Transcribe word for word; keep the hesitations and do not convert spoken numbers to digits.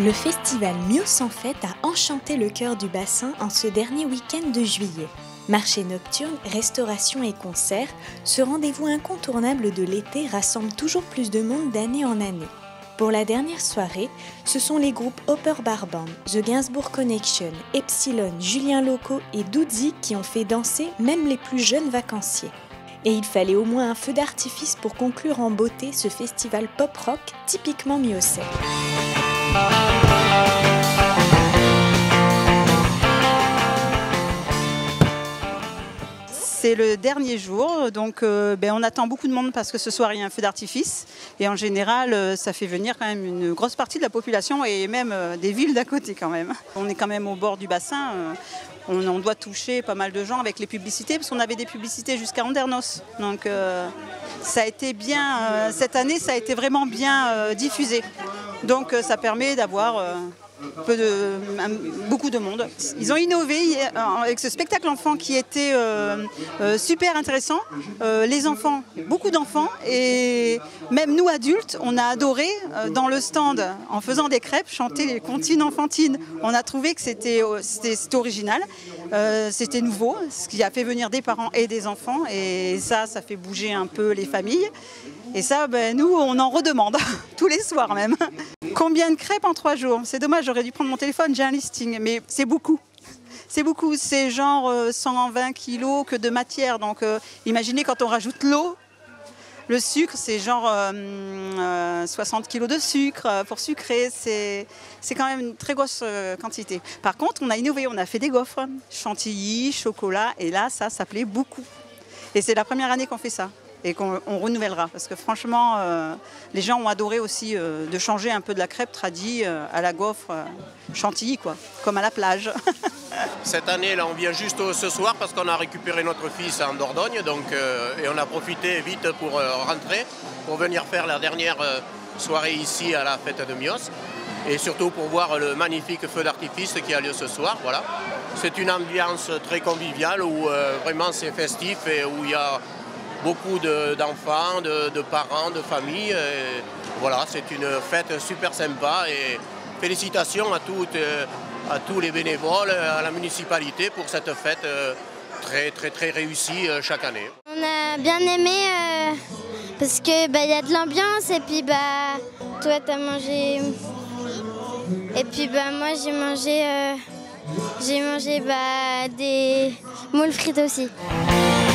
Le festival Mios en Fête a enchanté le cœur du bassin en ce dernier week-end de juillet. Marché nocturne, restauration et concerts, ce rendez-vous incontournable de l'été rassemble toujours plus de monde d'année en année. Pour la dernière soirée, ce sont les groupes Hopper Bar Band, The Gainsbourg Connection, Epsilon, Julien Loco et Doudzi qui ont fait danser même les plus jeunes vacanciers. Et il fallait au moins un feu d'artifice pour conclure en beauté ce festival pop-rock typiquement miocais. C'est le dernier jour, donc euh, ben, on attend beaucoup de monde parce que ce soir il y a un feu d'artifice et en général euh, ça fait venir quand même une grosse partie de la population et même euh, des villes d'à côté quand même. On est quand même au bord du bassin, euh, on, on doit toucher pas mal de gens avec les publicités parce qu'on avait des publicités jusqu'à Andernos. Donc euh, ça a été bien, euh, cette année ça a été vraiment bien euh, diffusé. Donc euh, ça permet d'avoir euh, peu de, beaucoup de monde. Ils ont innové avec ce spectacle enfant qui était euh, euh, super intéressant. Euh, les enfants, beaucoup d'enfants et même nous adultes, on a adoré euh, dans le stand en faisant des crêpes chanter les comptines enfantines. On a trouvé que c'était c'était original, euh, c'était nouveau, ce qui a fait venir des parents et des enfants et ça, ça fait bouger un peu les familles. Et ça, ben, nous, on en redemande tous les soirs même. Combien de crêpes en trois jours? C'est dommage, j'aurais dû prendre mon téléphone, j'ai un listing, mais c'est beaucoup. C'est beaucoup, c'est genre cent vingt kilos que de matière. Donc euh, imaginez quand on rajoute l'eau, le sucre, c'est genre euh, euh, soixante kilos de sucre pour sucrer. C'est quand même une très grosse euh, quantité. Par contre, on a innové, on a fait des gaufres, chantilly, chocolat, et là, ça, ça plaît beaucoup. Et c'est la première année qu'on fait ça. Et qu'on renouvellera. Parce que franchement, euh, les gens ont adoré aussi euh, de changer un peu de la crêpe tradie euh, à la gaufre euh, chantilly, quoi, comme à la plage. Cette année, là, on vient juste ce soir parce qu'on a récupéré notre fils en Dordogne, donc, euh, et on a profité vite pour euh, rentrer, pour venir faire la dernière euh, soirée ici à la fête de Mios, et surtout pour voir le magnifique feu d'artifice qui a lieu ce soir. Voilà. C'est une ambiance très conviviale où euh, vraiment c'est festif et où il y a beaucoup d'enfants, de, de, de parents, de familles. Et voilà, c'est une fête super sympa et félicitations à, toutes, à tous les bénévoles, à la municipalité pour cette fête très très très réussie chaque année. On a bien aimé euh, parce que bah, y a de l'ambiance et puis bah toi t'as mangé et puis bah moi j'ai mangé euh, j'ai mangé bah, des moules frites aussi.